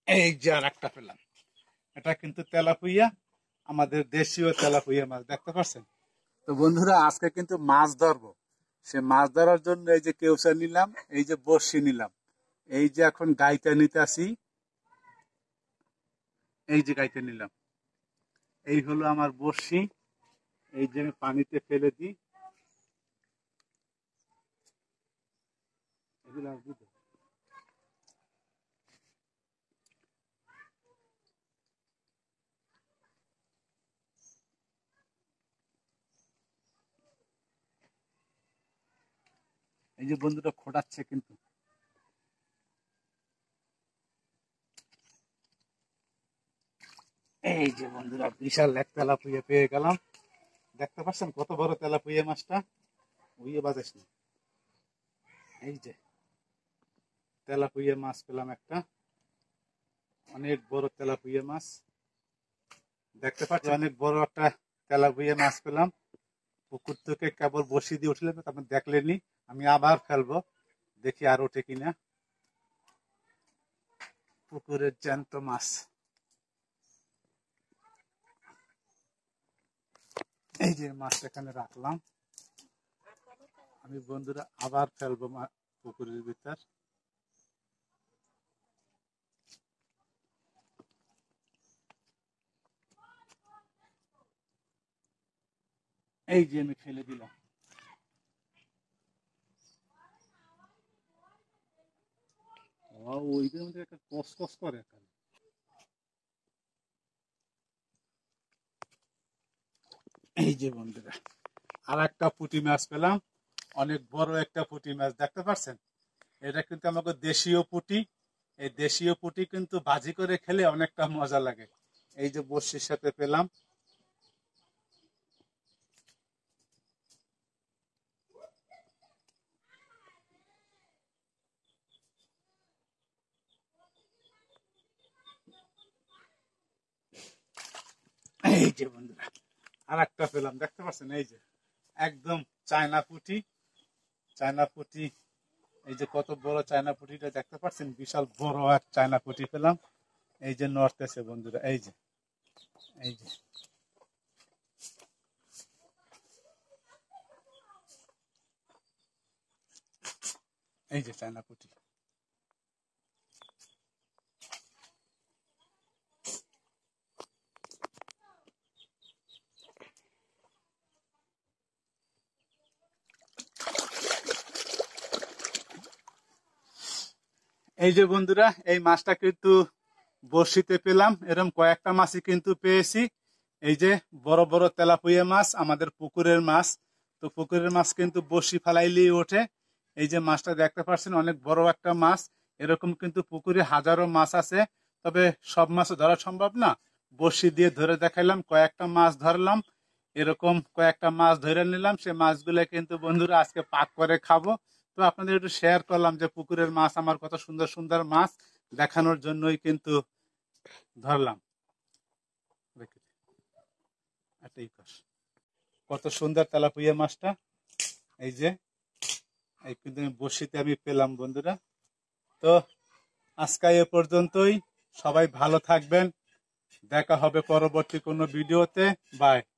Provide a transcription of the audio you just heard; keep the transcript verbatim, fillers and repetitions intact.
এই যে আর একটা পেলাম, এটা কিন্তু তেলাপুইয়া, আমাদের দেশীয় তেলাপুইয়া মাছ, দেখতে পাচ্ছেন। তো বন্ধুরা আজকে কিন্তু মাছ ধরবো, সে মাছ ধরার জন্য এই যে কেউসা নিলাম, এই যে বড়শি নিলাম, এই যে এখন গাইতে নিতে আসি, এই যে গাইতে নিলাম, এই হলো আমার বড়শি, এই যে আমি পানিতে ফেলে দিই। এগুলো আর বুঝো। এই যে বন্ধুটা খোটাচ্ছে কিন্তু, এই যে বন্ধুরা বিশাল এক তেলাপুইয়া পেয়ে গেলাম, দেখতে পাচ্ছেন কত বড় তেলাপুইয়া মাছটা, উইয়ে বাজাস না। এই যে তেলাপুইয়া মাছ পেলাম একটা, অনেক বড় তেলাপুইয়া মাছ, দেখতে পাচ্ছি অনেক বড় একটা তেলাপুইয়া মাছ পেলাম। পুকুর থেকে কেবল বসি দিয়ে উঠলেন, আপনি দেখলেনি, আমি আবার ফেলবো, দেখি আর ওঠে কিনা। পুকুরের জ্যান্ত মাছ, এই যে মাছটা এখানে রাখলাম, আমি বন্ধুরা আবার ফেলবো পুকুরের ভিতর। এই যে আমি ফেলে দিলাম, ওইটার মধ্যে একটা কসকস করে। এই যে বন্ধুরা আর একটা পুঁটি মাছ পেলাম, অনেক বড় একটা পুঁটি মাছ, দেখতে পাচ্ছেন। এটা কিন্তু আমাকে দেশীয় পুঁটি, এই দেশীয় পুঁটি কিন্তু ভাজি করে খেলে অনেকটা মজা লাগে। এই যে বড়শির সাথে পেলাম, এই যে বন্ধুরা আর একটা পেলাম, দেখতে পাচ্ছেন। এই যে একদম চায়না পুঁটি, চায়না পুঁটি, এই যে কত বড় চায়না পুঁটিটা, দেখতে পাচ্ছেন, বিশাল বড় এক চায়না পুঁটি পেলাম। এই যে নড়তেছে বন্ধুরা, এই যে এই যে এই যে চায়না পুঁটি। এই যে বন্ধুরা এই মাছটা কিন্তু বড়শিতে পেলাম, এরকম কয়েকটা মাছই কিন্তু পেয়েছি। এই যে বড় বড় তেলাপুইয়া মাছ, আমাদের পুকুরের মাছ। তো পুকুরের মাছ কিন্তু বড়শি ফেলাইলেই ওঠে। এই যে মাছটা দেখতে পাচ্ছেন, অনেক বড় একটা মাছ। এরকম কিন্তু পুকুরে হাজারো মাছ আছে, তবে সব মাছ ধরা সম্ভব না। বড়শি দিয়ে ধরে দেখাইলাম, কয়েকটা মাছ ধরলাম, এরকম কয়েকটা মাছ ধরে নিলাম। সে মাছগুলো কিন্তু বন্ধুরা আজকে পাক করে খাবো। তো আপনাদের একটু শেয়ার করলাম যে পুকুরের মাছ আমার কত সুন্দর সুন্দর মাছ, দেখানোর জন্যই কিন্তু ধরলাম। কত সুন্দর তেলাপুইয়া মাছটা, এই যে এই কিন্তু বড়শিতে আমি পেলাম বন্ধুরা। তো আজকে এ পর্যন্তই, সবাই ভালো থাকবেন, দেখা হবে পরবর্তী কোনো ভিডিওতে, বাই।